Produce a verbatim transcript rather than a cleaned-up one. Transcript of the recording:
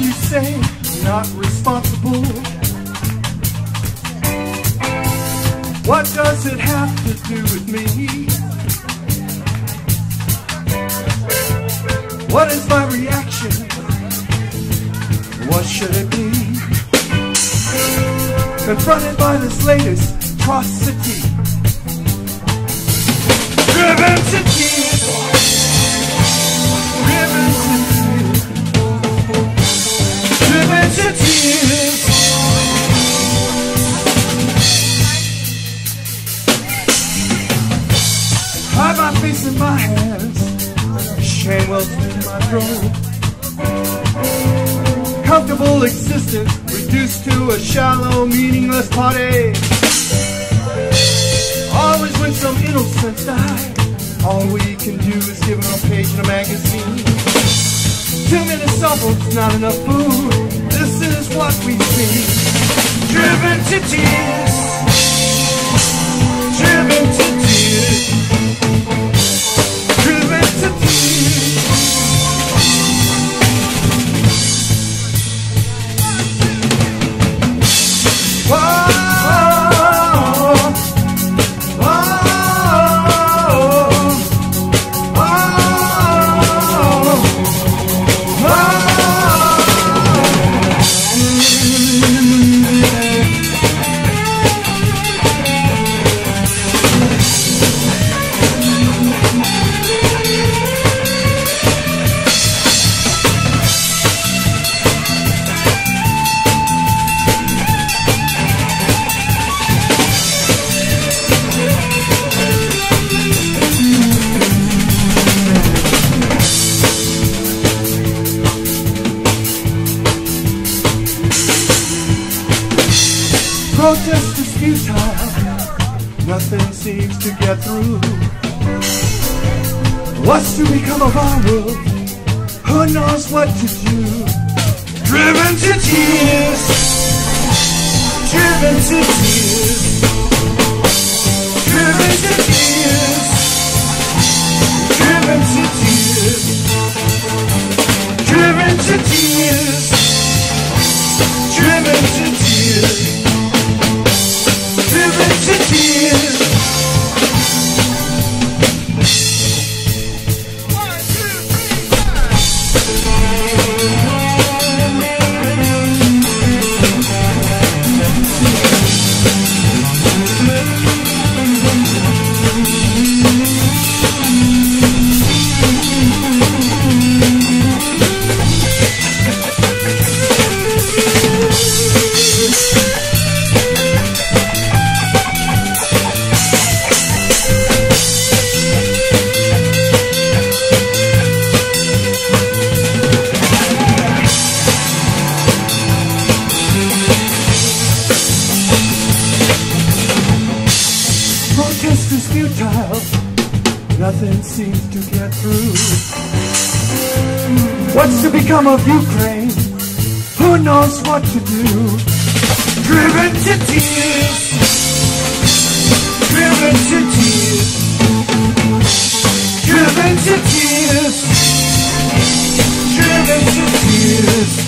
you say not responsible? What does it have to do with me? What is my reaction? What should it be? Confronted by this latest atrocity, driven to tears, driven to tears, driven to tears. Hide my face in my hands, shame wells in my throat. Comfortable existence reduced to a shallow, meaningless party. Always when some innocents die, all we can do is give them a page in a magazine. Too many cell phones, not enough food. This is what we see. Driven to tears, driven to tears, driven to tears. Whoa. Protest is futile, nothing seems to get through. What's to become of our world? Who knows what to do? Driven to tears, driven to tears, driven to tears, driven to tears, driven to tears, driven to tears. Driven to tears. One, two, three, Protest is futile, nothing seems to get through. What's to become of Ukraine? Who knows what to do? Driven to tears, driven to tears, driven to tears, driven to tears.